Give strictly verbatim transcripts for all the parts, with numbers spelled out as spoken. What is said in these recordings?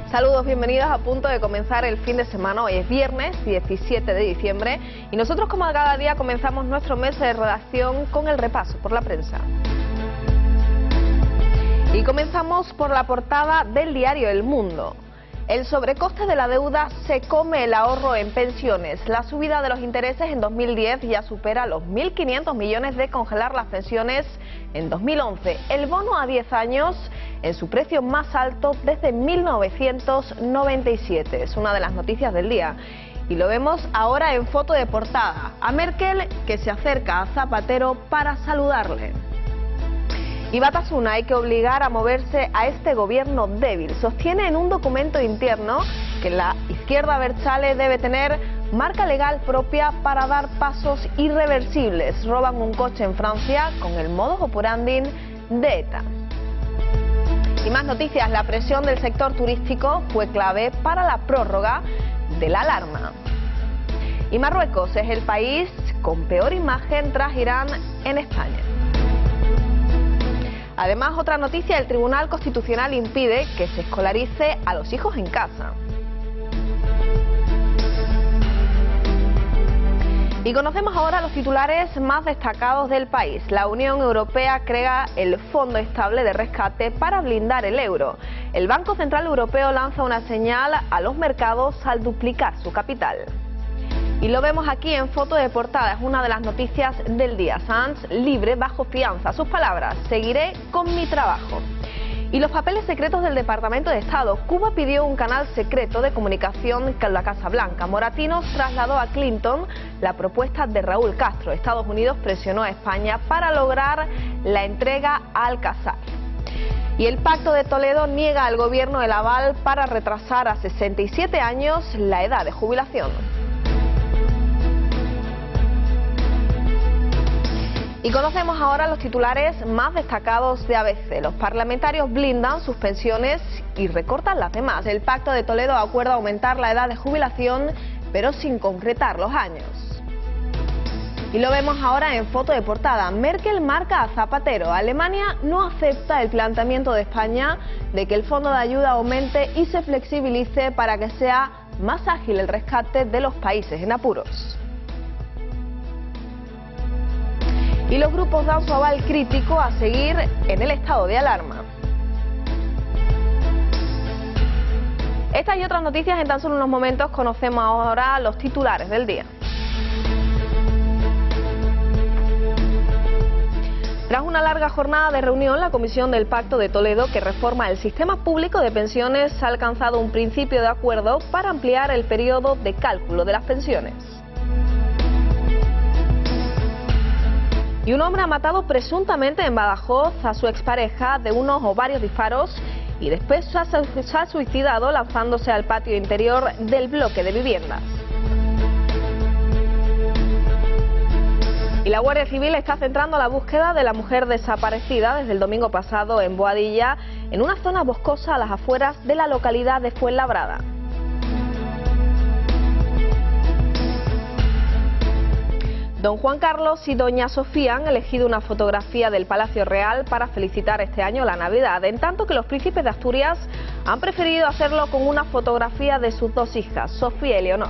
Saludos, bienvenidos a punto de comenzar el fin de semana. Hoy es viernes diecisiete de diciembre y nosotros, como cada día, comenzamos nuestro mes de redacción con el repaso por la prensa. Y comenzamos por la portada del diario El Mundo. El sobrecoste de la deuda se come el ahorro en pensiones. La subida de los intereses en dos mil diez ya supera los mil quinientos millones de congelar las pensiones en dos mil once. El bono a diez años en su precio más alto desde mil novecientos noventa y siete. Es una de las noticias del día. Y lo vemos ahora en foto de portada. A Merkel, que se acerca a Zapatero para saludarle. Y Batasuna, hay que obligar a moverse a este gobierno débil. Sostiene en un documento interno que la izquierda abertzale debe tener marca legal propia para dar pasos irreversibles. Roban un coche en Francia con el modus operandi de ETA. Y más noticias, la presión del sector turístico fue clave para la prórroga de la alarma. Y Marruecos es el país con peor imagen tras Irán en España. Además, otra noticia, el Tribunal Constitucional impide que se escolarice a los hijos en casa. Y conocemos ahora los titulares más destacados del país. La Unión Europea crea el Fondo Estable de Rescate para blindar el euro. El Banco Central Europeo lanza una señal a los mercados al duplicar su capital. Y lo vemos aquí en foto de portada, es una de las noticias del día. Sanz libre bajo fianza. Sus palabras: seguiré con mi trabajo. Y los papeles secretos del Departamento de Estado. Cuba pidió un canal secreto de comunicación con la Casa Blanca. Moratinos trasladó a Clinton la propuesta de Raúl Castro. Estados Unidos presionó a España para lograr la entrega a Alcázar. Y el Pacto de Toledo niega al gobierno el aval para retrasar a sesenta y siete años la edad de jubilación. Y conocemos ahora los titulares más destacados de A B C. Los parlamentarios blindan sus pensiones y recortan las demás. El Pacto de Toledo acuerda aumentar la edad de jubilación, pero sin concretar los años. Y lo vemos ahora en foto de portada. Merkel marca a Zapatero. Alemania no acepta el planteamiento de España de que el fondo de ayuda aumente y se flexibilice para que sea más ágil el rescate de los países en apuros. Y los grupos dan su aval crítico a seguir en el estado de alarma. Estas y otras noticias en tan solo unos momentos. Conocemos ahora los titulares del día. Tras una larga jornada de reunión, la Comisión del Pacto de Toledo, que reforma el sistema público de pensiones, ha alcanzado un principio de acuerdo para ampliar el periodo de cálculo de las pensiones. Y un hombre ha matado presuntamente en Badajoz a su expareja de unos o varios disparos y después se ha suicidado lanzándose al patio interior del bloque de viviendas. Y la Guardia Civil está centrando la búsqueda de la mujer desaparecida desde el domingo pasado en Boadilla, en una zona boscosa a las afueras de la localidad de Fuenlabrada. Don Juan Carlos y doña Sofía han elegido una fotografía del Palacio Real para felicitar este año la Navidad, en tanto que los príncipes de Asturias han preferido hacerlo con una fotografía de sus dos hijas, Sofía y Leonor.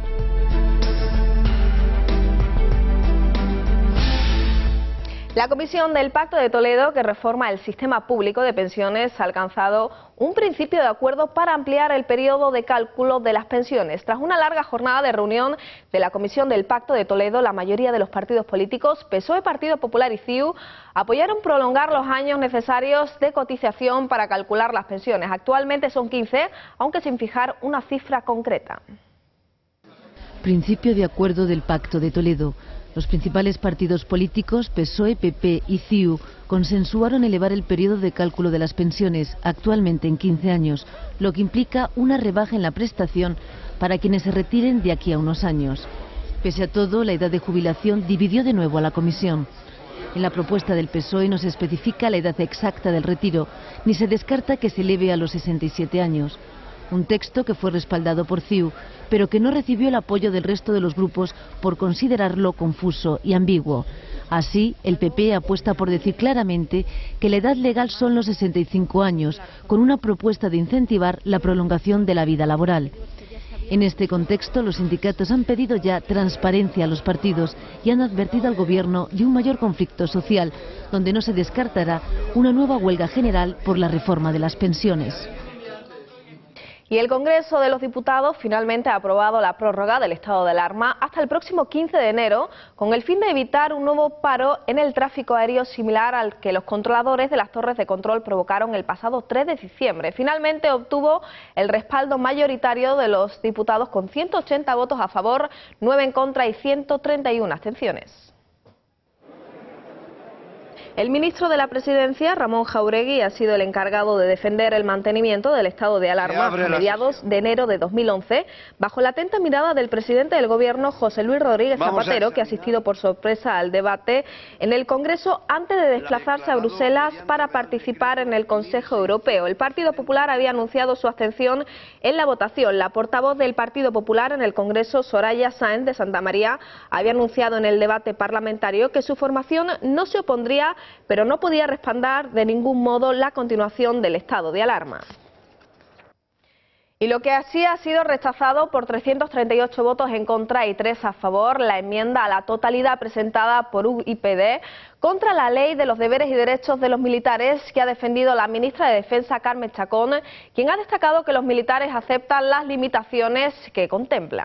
La Comisión del Pacto de Toledo, que reforma el sistema público de pensiones, ha alcanzado un principio de acuerdo para ampliar el periodo de cálculo de las pensiones. Tras una larga jornada de reunión de la Comisión del Pacto de Toledo, la mayoría de los partidos políticos, P S O E, Partido Popular y C I U, apoyaron prolongar los años necesarios de cotización para calcular las pensiones. Actualmente son quince, aunque sin fijar una cifra concreta. Principio de acuerdo del Pacto de Toledo. Los principales partidos políticos, P S O E, P P y C I U, consensuaron elevar el periodo de cálculo de las pensiones, actualmente en quince años, lo que implica una rebaja en la prestación para quienes se retiren de aquí a unos años. Pese a todo, la edad de jubilación dividió de nuevo a la Comisión. En la propuesta del P S O E no se especifica la edad exacta del retiro, ni se descarta que se eleve a los sesenta y siete años. un texto que fue respaldado por C I U, pero que no recibió el apoyo del resto de los grupos por considerarlo confuso y ambiguo. Así, el P P apuesta por decir claramente que la edad legal son los sesenta y cinco años, con una propuesta de incentivar la prolongación de la vida laboral. En este contexto, los sindicatos han pedido ya transparencia a los partidos y han advertido al Gobierno de un mayor conflicto social, donde no se descartará una nueva huelga general por la reforma de las pensiones. Y el Congreso de los Diputados finalmente ha aprobado la prórroga del estado de alarma hasta el próximo quince de enero, con el fin de evitar un nuevo paro en el tráfico aéreo similar al que los controladores de las torres de control provocaron el pasado tres de diciembre. Finalmente obtuvo el respaldo mayoritario de los diputados con ciento ochenta votos a favor, nueve en contra y ciento treinta y una abstenciones. El ministro de la Presidencia, Ramón Jáuregui, ha sido el encargado de defender el mantenimiento del estado de alarma a mediados de enero de dos mil once, bajo la atenta mirada del presidente del Gobierno, José Luis Rodríguez Zapatero, que ha asistido por sorpresa al debate en el Congreso antes de desplazarse a Bruselas para participar en el Consejo Europeo. El Partido Popular había anunciado su abstención en la votación. La portavoz del Partido Popular en el Congreso, Soraya Sáenz de Santamaría, había anunciado en el debate parlamentario que su formación no se opondría, pero no podía respaldar de ningún modo la continuación del estado de alarma. Y lo que así ha sido rechazado por trescientos treinta y ocho votos en contra y tres a favor, la enmienda a la totalidad presentada por U I P D contra la ley de los deberes y derechos de los militares, que ha defendido la ministra de Defensa, Carmen Chacón, quien ha destacado que los militares aceptan las limitaciones que contemplan.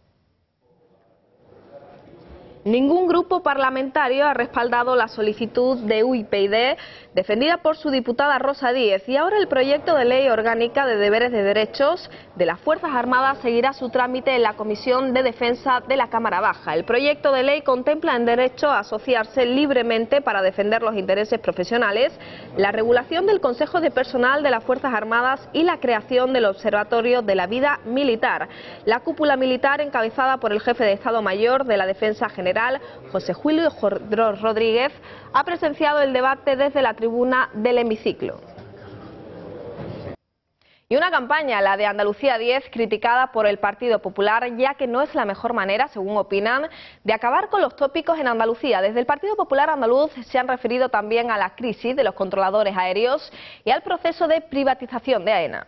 Ningún grupo parlamentario ha respaldado la solicitud de U I P D defendida por su diputada Rosa Díez, y ahora el proyecto de ley orgánica de deberes y derechos de las Fuerzas Armadas seguirá su trámite en la Comisión de Defensa de la Cámara Baja. El proyecto de ley contempla el derecho a asociarse libremente para defender los intereses profesionales, la regulación del Consejo de Personal de las Fuerzas Armadas y la creación del Observatorio de la Vida Militar. La cúpula militar, encabezada por el jefe de Estado Mayor de la Defensa General, José Julio Rodríguez, ha presenciado el debate desde la tribuna del hemiciclo. Y una campaña, la de Andalucía diez, criticada por el Partido Popular, ya que no es la mejor manera, según opinan, de acabar con los tópicos en Andalucía. Desde el Partido Popular andaluz se han referido también a la crisis de los controladores aéreos y al proceso de privatización de AENA.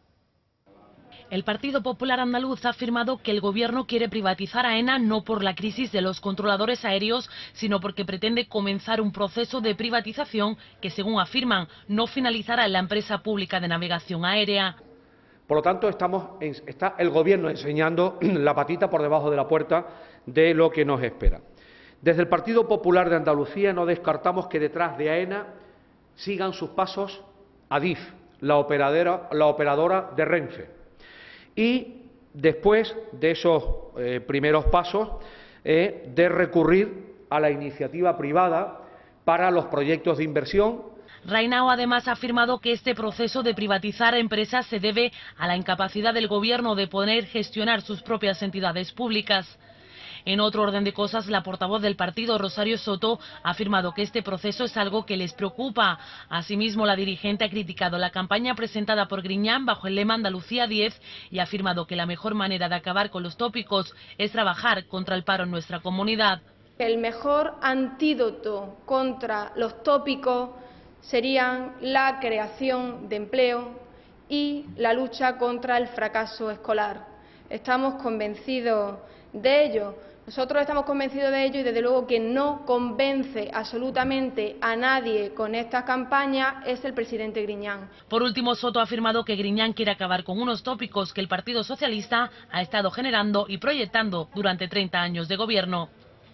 El Partido Popular andaluz ha afirmado que el Gobierno quiere privatizar AENA no por la crisis de los controladores aéreos, sino porque pretende comenzar un proceso de privatización que, según afirman, no finalizará en la empresa pública de navegación aérea. Por lo tanto, estamos, está el Gobierno enseñando la patita por debajo de la puerta de lo que nos espera. Desde el Partido Popular de Andalucía no descartamos que detrás de AENA sigan sus pasos Adif, la operadora, la operadora de Renfe. Y después de esos eh, primeros pasos, eh, de recurrir a la iniciativa privada para los proyectos de inversión. Rainao además ha afirmado que este proceso de privatizar empresas se debe a la incapacidad del Gobierno de poder gestionar sus propias entidades públicas. En otro orden de cosas, la portavoz del partido, Rosario Soto, ha afirmado que este proceso es algo que les preocupa. Asimismo, la dirigente ha criticado la campaña presentada por Griñán bajo el lema Andalucía diez y ha afirmado que la mejor manera de acabar con los tópicos es trabajar contra el paro en nuestra comunidad. El mejor antídoto contra los tópicos serían la creación de empleo y la lucha contra el fracaso escolar. Estamos convencidos de ello. Nosotros estamos convencidos de ello y desde luego quien no convence absolutamente a nadie con esta campaña es el presidente Griñán. Por último, Soto ha afirmado que Griñán quiere acabar con unos tópicos que el Partido Socialista ha estado generando y proyectando durante treinta años de gobierno.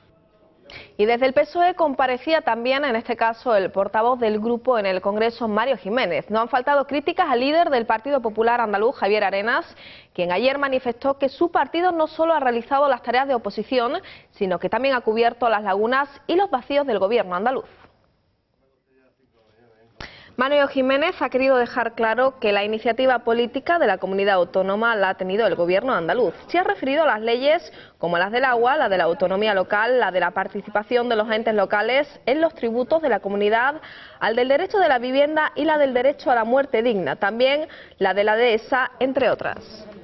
Y desde el P S O E comparecía también, en este caso, el portavoz del grupo en el Congreso, Mario Jiménez. No han faltado críticas al líder del Partido Popular andaluz, Javier Arenas, quien ayer manifestó que su partido no solo ha realizado las tareas de oposición, sino que también ha cubierto las lagunas y los vacíos del gobierno andaluz. Manuel Jiménez ha querido dejar claro que la iniciativa política de la comunidad autónoma la ha tenido el gobierno andaluz. Se ha referido a las leyes como las del agua, la de la autonomía local, la de la participación de los entes locales en los tributos de la comunidad, al del derecho de la vivienda y la del derecho a la muerte digna, también la de la dehesa, entre otras.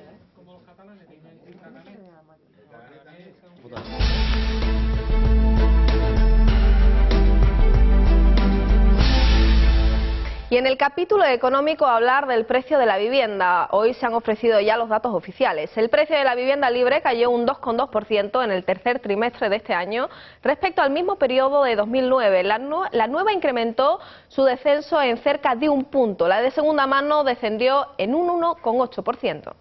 Y en el capítulo económico hablar del precio de la vivienda. Hoy se han ofrecido ya los datos oficiales. El precio de la vivienda libre cayó un dos coma dos por ciento en el tercer trimestre de este año respecto al mismo periodo de dos mil nueve. La, nu la nueva incrementó su descenso en cerca de un punto. La de segunda mano descendió en un uno coma ocho por ciento.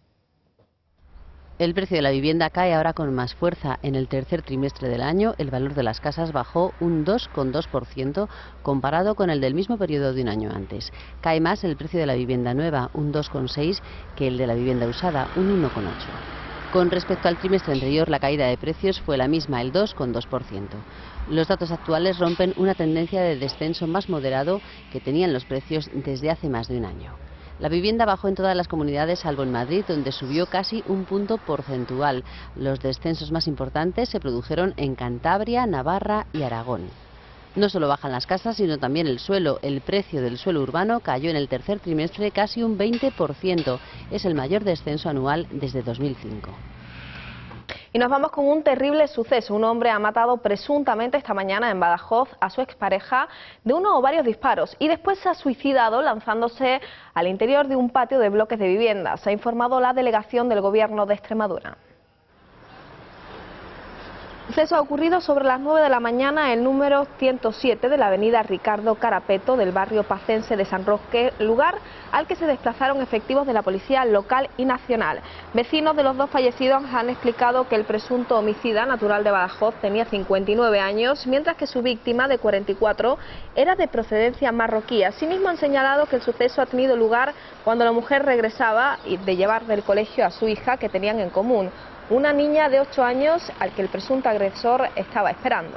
El precio de la vivienda cae ahora con más fuerza. En el tercer trimestre del año, el valor de las casas bajó un dos coma dos por ciento comparado con el del mismo periodo de un año antes. Cae más el precio de la vivienda nueva, un dos coma seis por ciento, que el de la vivienda usada, un uno coma ocho por ciento. Con respecto al trimestre anterior, la caída de precios fue la misma, el dos coma dos por ciento. Los datos actuales rompen una tendencia de descenso más moderado que tenían los precios desde hace más de un año. La vivienda bajó en todas las comunidades, salvo en Madrid, donde subió casi un punto porcentual. Los descensos más importantes se produjeron en Cantabria, Navarra y Aragón. No solo bajan las casas, sino también el suelo. El precio del suelo urbano cayó en el tercer trimestre casi un veinte por ciento. Es el mayor descenso anual desde dos mil cinco. Y nos vamos con un terrible suceso. Un hombre ha matado presuntamente esta mañana en Badajoz a su expareja de uno o varios disparos y después se ha suicidado lanzándose al interior de un patio de bloques de viviendas. Ha informado la delegación del Gobierno de Extremadura. El suceso ha ocurrido sobre las nueve de la mañana en el número ciento siete de la avenida Ricardo Carapeto del barrio pacense de San Roque, lugar al que se desplazaron efectivos de la policía local y nacional. Vecinos de los dos fallecidos han explicado que el presunto homicida natural de Badajoz tenía cincuenta y nueve años, mientras que su víctima de cuarenta y cuatro era de procedencia marroquí. Asimismo han señalado que el suceso ha tenido lugar cuando la mujer regresaba de llevar del colegio a su hija que tenían en común, una niña de ocho años al que el presunto agresor estaba esperando.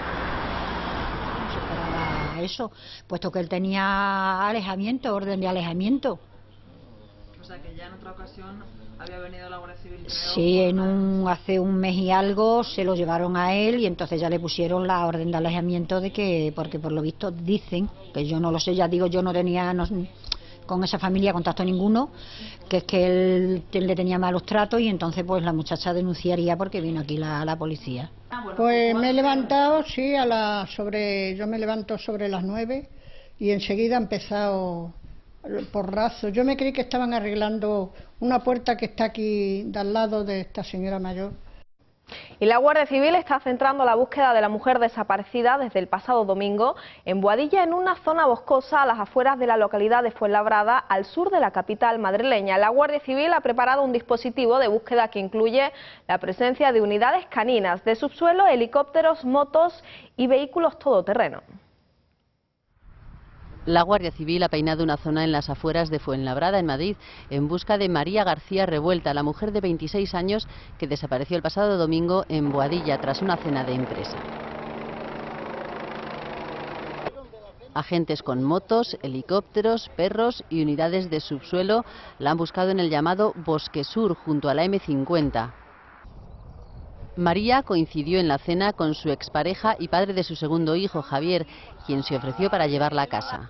Se esperaba eso, puesto que él tenía alejamiento, orden de alejamiento. O sea que ya en otra ocasión había venido la Guardia Civil. Sí, en un, hace un mes y algo se lo llevaron a él y entonces ya le pusieron la orden de alejamiento de que, porque por lo visto dicen, que yo no lo sé, ya digo, yo no tenía... No, con esa familia contacto ninguno, que es que él, él le tenía malos tratos y entonces pues la muchacha denunciaría porque vino aquí la, la policía. Pues me he levantado, sí, a la sobre, yo me levanto sobre las nueve y enseguida ha empezado porrazo. Yo me creí que estaban arreglando una puerta que está aquí de al lado de esta señora mayor. Y la Guardia Civil está centrando la búsqueda de la mujer desaparecida desde el pasado domingo en Boadilla, en una zona boscosa a las afueras de la localidad de Fuenlabrada, al sur de la capital madrileña. La Guardia Civil ha preparado un dispositivo de búsqueda que incluye la presencia de unidades caninas, de subsuelo, helicópteros, motos y vehículos todoterreno. La Guardia Civil ha peinado una zona en las afueras de Fuenlabrada, en Madrid, en busca de María García Revuelta, la mujer de veintiséis años que desapareció el pasado domingo en Boadilla tras una cena de empresa. Agentes con motos, helicópteros, perros y unidades de subsuelo la han buscado en el llamado Bosque Sur, junto a la eme cincuenta. María coincidió en la cena con su expareja y padre de su segundo hijo, Javier, quien se ofreció para llevarla a casa.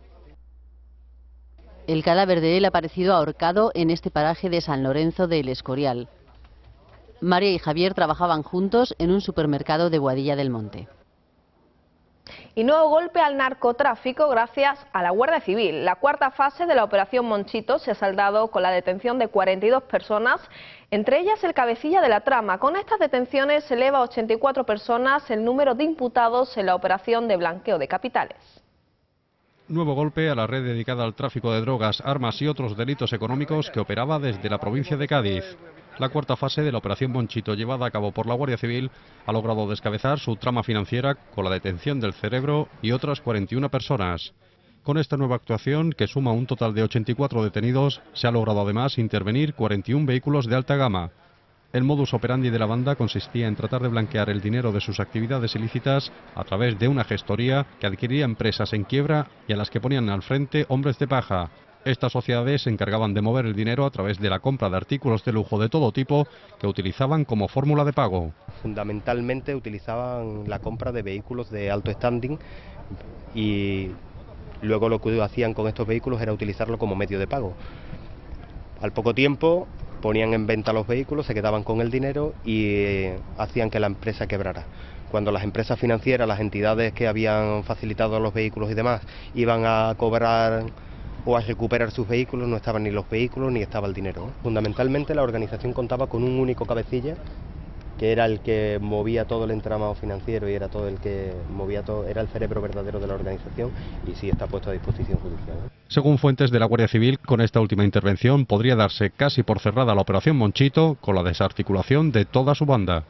El cadáver de él ha aparecido ahorcado en este paraje de San Lorenzo de El Escorial. María y Javier trabajaban juntos en un supermercado de Boadilla del Monte. Y nuevo golpe al narcotráfico gracias a la Guardia Civil. La cuarta fase de la Operación Monchito se ha saldado con la detención de cuarenta y dos personas, entre ellas el cabecilla de la trama. Con estas detenciones se eleva a ochenta y cuatro personas el número de imputados en la operación de blanqueo de capitales. Nuevo golpe a la red dedicada al tráfico de drogas, armas y otros delitos económicos que operaba desde la provincia de Cádiz. La cuarta fase de la Operación Monchito, llevada a cabo por la Guardia Civil, ha logrado descabezar su trama financiera con la detención del Cerebro y otras cuarenta y una personas. Con esta nueva actuación, que suma un total de ochenta y cuatro detenidos, se ha logrado además intervenir cuarenta y un vehículos de alta gama. El modus operandi de la banda consistía en tratar de blanquear el dinero de sus actividades ilícitas a través de una gestoría que adquiría empresas en quiebra y a las que ponían al frente hombres de paja. Estas sociedades se encargaban de mover el dinero a través de la compra de artículos de lujo de todo tipo que utilizaban como fórmula de pago. Fundamentalmente utilizaban la compra de vehículos de alto standing y luego lo que hacían con estos vehículos era utilizarlo como medio de pago. Al poco tiempo ponían en venta los vehículos, se quedaban con el dinero y eh, hacían que la empresa quebrara. Cuando las empresas financieras, las entidades que habían facilitado los vehículos y demás, iban a cobrar o a recuperar sus vehículos, no estaban ni los vehículos ni estaba el dinero. Fundamentalmente la organización contaba con un único cabecilla, que era el que movía todo el entramado financiero y era todo el que movía todo, era el cerebro verdadero de la organización, y sí está puesto a disposición judicial. Según fuentes de la Guardia Civil, con esta última intervención podría darse casi por cerrada la operación Monchito, con la desarticulación de toda su banda.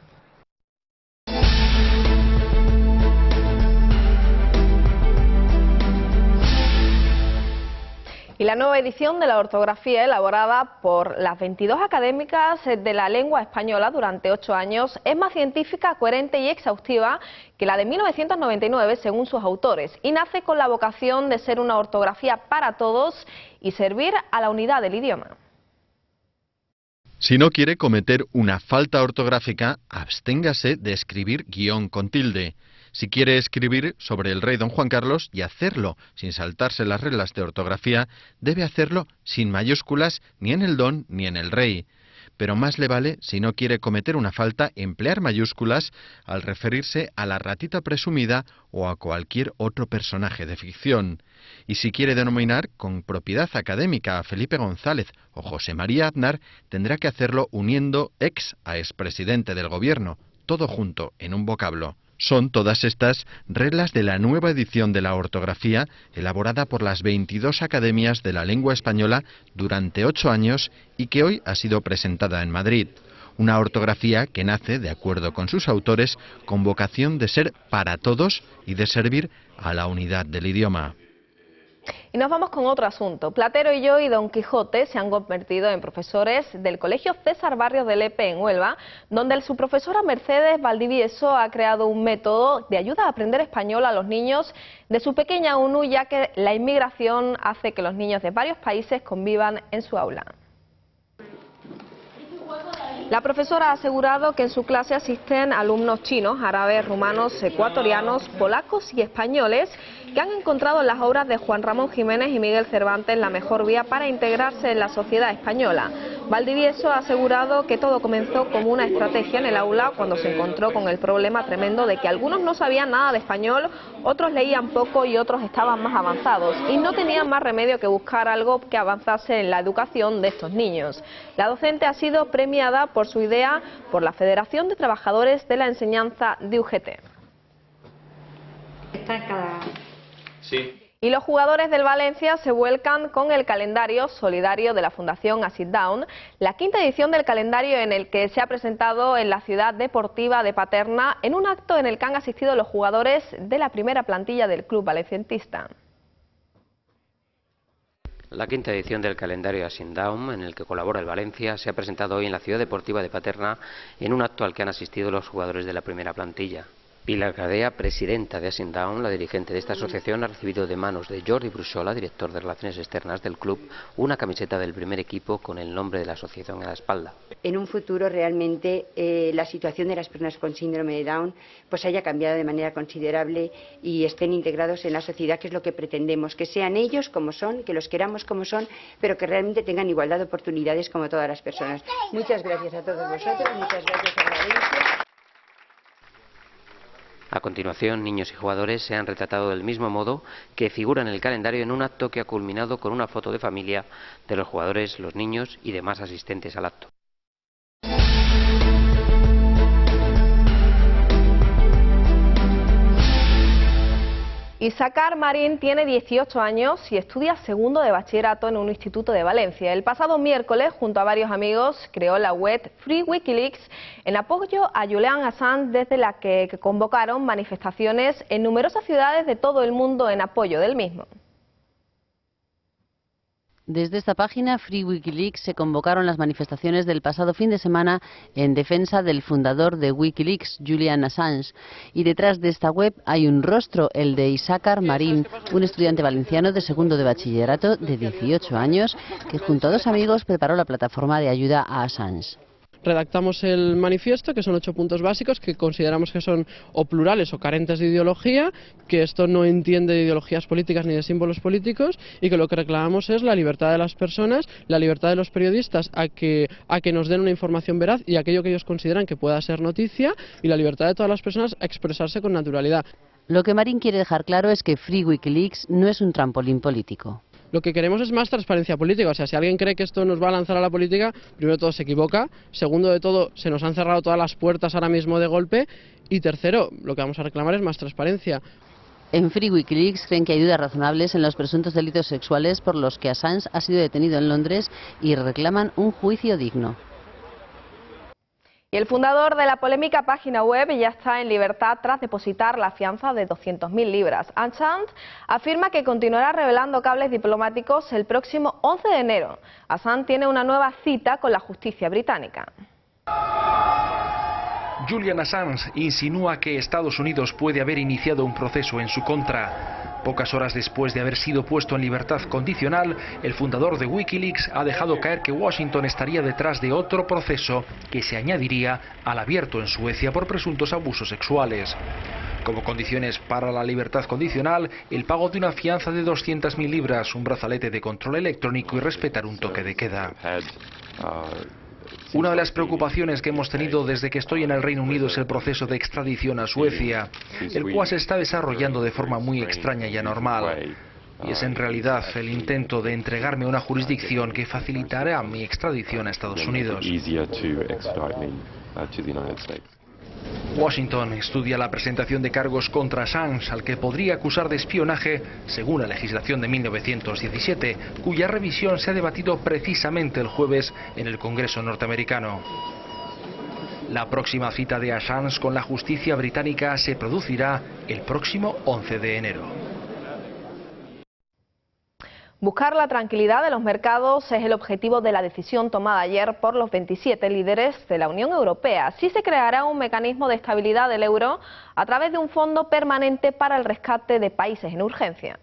Y la nueva edición de la ortografía, elaborada por las veintidós académicas de la lengua española durante ocho años, es más científica, coherente y exhaustiva que la de mil novecientos noventa y nueve, según sus autores, y nace con la vocación de ser una ortografía para todos y servir a la unidad del idioma. Si no quiere cometer una falta ortográfica, absténgase de escribir guión con tilde. Si quiere escribir sobre el rey don Juan Carlos y hacerlo sin saltarse las reglas de ortografía, debe hacerlo sin mayúsculas ni en el don ni en el rey. Pero más le vale, si no quiere cometer una falta, emplear mayúsculas al referirse a la ratita presumida o a cualquier otro personaje de ficción. Y si quiere denominar con propiedad académica a Felipe González o José María Aznar, tendrá que hacerlo uniendo ex a expresidente del gobierno, todo junto en un vocablo. Son todas estas reglas de la nueva edición de la ortografía elaborada por las veintidós academias de la lengua española durante ocho años y que hoy ha sido presentada en Madrid. Una ortografía que nace, de acuerdo con sus autores, con vocación de ser para todos y de servir a la unidad del idioma. Y nos vamos con otro asunto. Platero y yo y Don Quijote se han convertido en profesores del Colegio César Barrios de Lepe en Huelva, donde su profesora Mercedes Valdivieso ha creado un método de ayuda a aprender español a los niños de su pequeña U N U, ya que la inmigración hace que los niños de varios países convivan en su aula. La profesora ha asegurado que en su clase asisten alumnos chinos, árabes, rumanos, ecuatorianos, polacos y españoles que han encontrado en las obras de Juan Ramón Jiménez y Miguel Cervantes la mejor vía para integrarse en la sociedad española. Valdivieso ha asegurado que todo comenzó como una estrategia en el aula cuando se encontró con el problema tremendo de que algunos no sabían nada de español, otros leían poco y otros estaban más avanzados y no tenían más remedio que buscar algo que avanzase en la educación de estos niños. La docente ha sido premiada por su idea por la Federación de Trabajadores de la Enseñanza de U G T. Está en cada... Sí. Y los jugadores del Valencia se vuelcan con el calendario solidario de la Fundación A Sit Down, la quinta edición del calendario en el que se ha presentado en la ciudad deportiva de Paterna, en un acto en el que han asistido los jugadores de la primera plantilla del club valencientista. La quinta edición del calendario A Sit Down, en el que colabora el Valencia, se ha presentado hoy en la ciudad deportiva de Paterna, en un acto al que han asistido los jugadores de la primera plantilla. Pilar Cadea, presidenta de A Sit Down, la dirigente de esta asociación, ha recibido de manos de Jordi Bruixola, director de Relaciones Externas del club, una camiseta del primer equipo con el nombre de la asociación en la espalda. En un futuro realmente eh, la situación de las personas con síndrome de Down pues haya cambiado de manera considerable y estén integrados en la sociedad, que es lo que pretendemos, que sean ellos como son, que los queramos como son, pero que realmente tengan igualdad de oportunidades como todas las personas. Muchas gracias a todos vosotros, muchas gracias a Valencia. A continuación, niños y jugadores se han retratado del mismo modo que figura en el calendario en un acto que ha culminado con una foto de familia de los jugadores, los niños y demás asistentes al acto. Isaacar Marín tiene dieciocho años y estudia segundo de bachillerato en un instituto de Valencia. El pasado miércoles, junto a varios amigos, creó la web Free Wikileaks en apoyo a Julian Assange, desde la que convocaron manifestaciones en numerosas ciudades de todo el mundo en apoyo del mismo. Desde esta página, Free Wikileaks, se convocaron las manifestaciones del pasado fin de semana en defensa del fundador de Wikileaks, Julian Assange. Y detrás de esta web hay un rostro, el de Isaacar Marín, un estudiante valenciano de segundo de bachillerato de dieciocho años, que junto a dos amigos preparó la plataforma de ayuda a Assange. Redactamos el manifiesto, que son ocho puntos básicos que consideramos que son o plurales o carentes de ideología, que esto no entiende de ideologías políticas ni de símbolos políticos, y que lo que reclamamos es la libertad de las personas, la libertad de los periodistas a que, a que nos den una información veraz y aquello que ellos consideran que pueda ser noticia, y la libertad de todas las personas a expresarse con naturalidad. Lo que Marín quiere dejar claro es que Free Wikileaks no es un trampolín político. Lo que queremos es más transparencia política, o sea, si alguien cree que esto nos va a lanzar a la política, primero de todo se equivoca, segundo de todo se nos han cerrado todas las puertas ahora mismo de golpe, y tercero, lo que vamos a reclamar es más transparencia. En Free Wikileaks creen que hay dudas razonables en los presuntos delitos sexuales por los que Assange ha sido detenido en Londres y reclaman un juicio digno. Y el fundador de la polémica página web ya está en libertad tras depositar la fianza de doscientas mil libras. Assange afirma que continuará revelando cables diplomáticos el próximo once de enero. Assange tiene una nueva cita con la justicia británica. Julian Assange insinúa que Estados Unidos puede haber iniciado un proceso en su contra. Pocas horas después de haber sido puesto en libertad condicional, el fundador de Wikileaks ha dejado caer que Washington estaría detrás de otro proceso que se añadiría al abierto en Suecia por presuntos abusos sexuales. Como condiciones para la libertad condicional, el pago de una fianza de doscientas mil libras, un brazalete de control electrónico y respetar un toque de queda. Una de las preocupaciones que hemos tenido desde que estoy en el Reino Unido es el proceso de extradición a Suecia, el cual se está desarrollando de forma muy extraña y anormal. Y es en realidad el intento de entregarme a una jurisdicción que facilitará mi extradición a Estados Unidos. Washington estudia la presentación de cargos contra Assange, al que podría acusar de espionaje según la legislación de mil novecientos diecisiete, cuya revisión se ha debatido precisamente el jueves en el Congreso norteamericano. La próxima cita de Assange con la justicia británica se producirá el próximo once de enero. Buscar la tranquilidad de los mercados es el objetivo de la decisión tomada ayer por los veintisiete líderes de la Unión Europea. Así se creará un mecanismo de estabilidad del euro a través de un fondo permanente para el rescate de países en urgencia.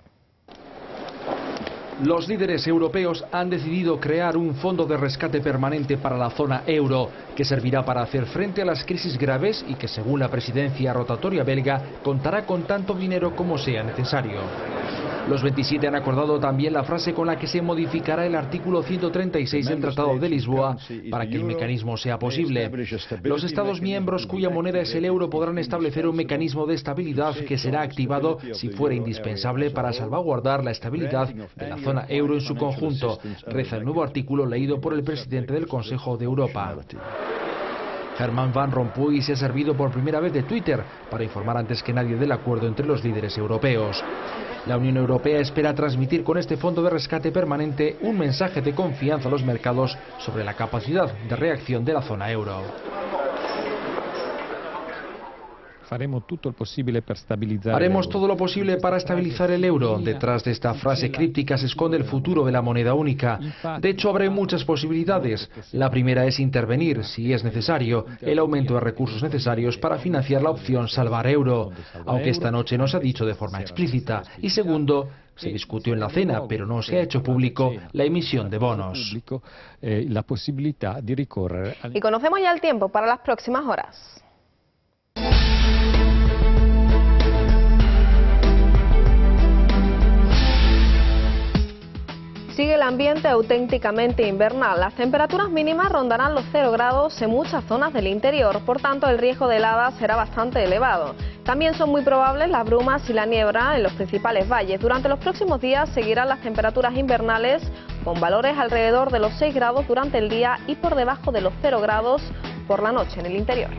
Los líderes europeos han decidido crear un fondo de rescate permanente para la zona euro, que servirá para hacer frente a las crisis graves y que, según la presidencia rotatoria belga, contará con tanto dinero como sea necesario. Los veintisiete han acordado también la frase con la que se modificará el artículo ciento treinta y seis del Tratado de Lisboa para que el mecanismo sea posible. Los Estados miembros cuya moneda es el euro podrán establecer un mecanismo de estabilidad que será activado si fuera indispensable para salvaguardar la estabilidad de la zona euro en su conjunto, reza el nuevo artículo leído por el presidente del Consejo de Europa. Herman Van Rompuy se ha servido por primera vez de Twitter para informar antes que nadie del acuerdo entre los líderes europeos. La Unión Europea espera transmitir con este fondo de rescate permanente un mensaje de confianza a los mercados sobre la capacidad de reacción de la zona euro. Haremos todo lo posible para estabilizar el euro. Detrás de esta frase críptica se esconde el futuro de la moneda única. De hecho, habrá muchas posibilidades. La primera es intervenir, si es necesario, el aumento de recursos necesarios para financiar la opción salvar euro, aunque esta noche no se ha dicho de forma explícita. Y segundo, se discutió en la cena, pero no se ha hecho público la emisión de bonos. Y conocemos ya el tiempo para las próximas horas. Sigue el ambiente auténticamente invernal. Las temperaturas mínimas rondarán los cero grados en muchas zonas del interior, por tanto el riesgo de heladas será bastante elevado. También son muy probables las brumas y la niebla en los principales valles. Durante los próximos días seguirán las temperaturas invernales con valores alrededor de los seis grados durante el día y por debajo de los cero grados por la noche en el interior.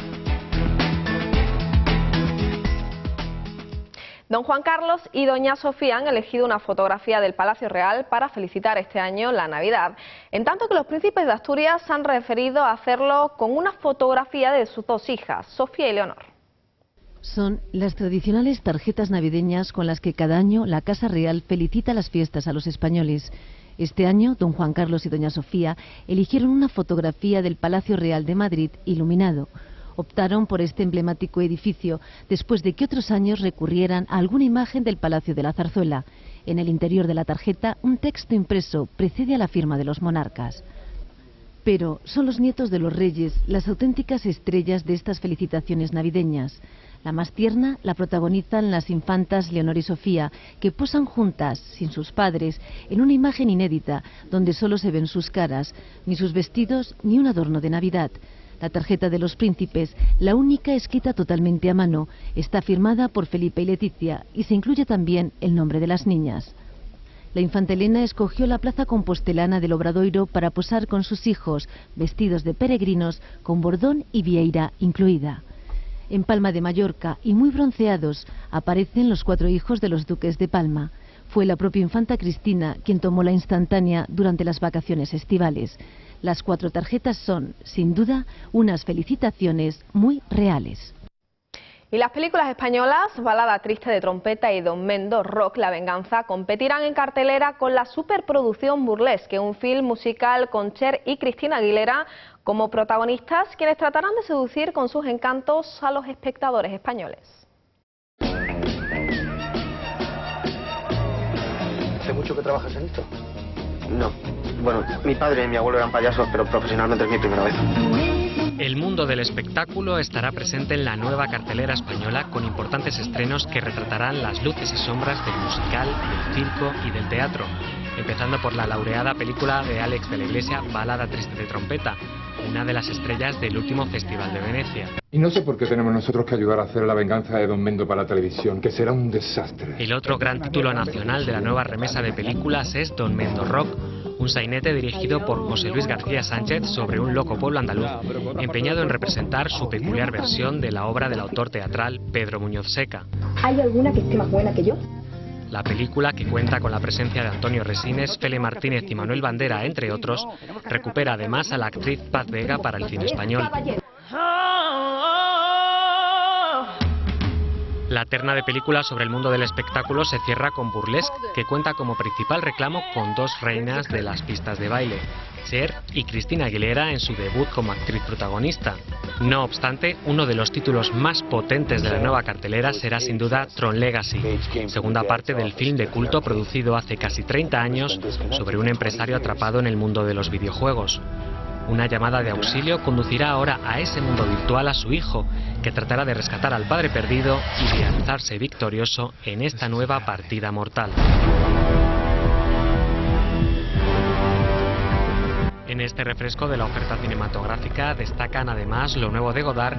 Don Juan Carlos y doña Sofía han elegido una fotografía del Palacio Real para felicitar este año la Navidad, en tanto que los príncipes de Asturias han referido a hacerlo con una fotografía de sus dos hijas, Sofía y Leonor. Son las tradicionales tarjetas navideñas con las que cada año la Casa Real felicita las fiestas a los españoles. Este año, don Juan Carlos y doña Sofía eligieron una fotografía del Palacio Real de Madrid iluminado. Optaron por este emblemático edificio después de que otros años recurrieran a alguna imagen del Palacio de la Zarzuela. En el interior de la tarjeta, un texto impreso precede a la firma de los monarcas. Pero son los nietos de los reyes las auténticas estrellas de estas felicitaciones navideñas. La más tierna la protagonizan las infantas Leonor y Sofía, que posan juntas, sin sus padres, en una imagen inédita, donde solo se ven sus caras, ni sus vestidos, ni un adorno de Navidad. La tarjeta de los príncipes, la única escrita totalmente a mano, está firmada por Felipe y Leticia, y se incluye también el nombre de las niñas. La infanta Elena escogió la plaza compostelana del Obradoiro para posar con sus hijos, vestidos de peregrinos, con bordón y vieira incluida. En Palma de Mallorca, y muy bronceados, aparecen los cuatro hijos de los duques de Palma. Fue la propia infanta Cristina quien tomó la instantánea durante las vacaciones estivales. Las cuatro tarjetas son, sin duda, unas felicitaciones muy reales. Y las películas españolas Balada triste de trompeta y Don Mendo Rock, la venganza, competirán en cartelera con la superproducción Burlesque, un film musical con Cher y Cristina Aguilera como protagonistas, quienes tratarán de seducir con sus encantos a los espectadores españoles. ¿Hace mucho que trabajas en esto? No. Bueno, mi padre y mi abuelo eran payasos, pero profesionalmente es mi primera vez. El mundo del espectáculo estará presente en la nueva cartelera española con importantes estrenos que retratarán las luces y sombras del musical, del circo y del teatro, empezando por la laureada película de Alex de la Iglesia, Balada triste de trompeta, una de las estrellas del último Festival de Venecia. Y no sé por qué tenemos nosotros que ayudar a hacer la venganza de Don Mendo para la televisión, que será un desastre. El otro gran título nacional de la nueva remesa de películas es Don Mendo Rock, un sainete dirigido por José Luis García Sánchez sobre un loco pueblo andaluz, empeñado en representar su peculiar versión de la obra del autor teatral Pedro Muñoz Seca. ¿Hay alguna que esté más buena que yo? La película, que cuenta con la presencia de Antonio Resines, Fele Martínez y Manuel Bandera, entre otros, recupera además a la actriz Paz Vega para el cine español. La terna de películas sobre el mundo del espectáculo se cierra con Burlesque, que cuenta como principal reclamo con dos reinas de las pistas de baile, Cher y Cristina Aguilera en su debut como actriz protagonista. No obstante, uno de los títulos más potentes de la nueva cartelera será sin duda Tron Legacy, segunda parte del film de culto producido hace casi treinta años sobre un empresario atrapado en el mundo de los videojuegos. Una llamada de auxilio conducirá ahora a ese mundo virtual a su hijo, que tratará de rescatar al padre perdido y de alzarse victorioso en esta nueva partida mortal. En este refresco de la oferta cinematográfica destacan además lo nuevo de Godard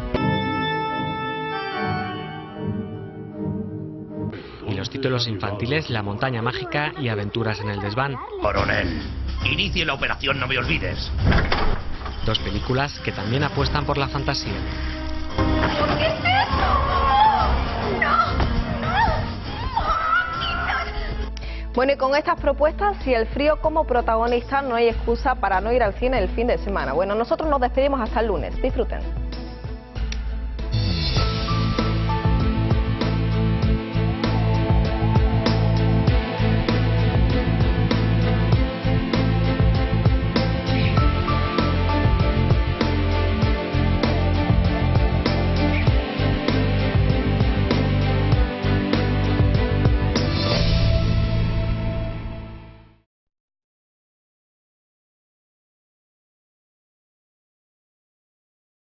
y los títulos infantiles La montaña mágica y Aventuras en el desván. Coronel, inicie la operación No me olvides. Dos películas que también apuestan por la fantasía. ¿Qué es eso? ¡No! Bueno, y con estas propuestas y el frío como protagonista, no hay excusa para no ir al cine el fin de semana. Bueno, nosotros nos despedimos hasta el lunes. Disfruten.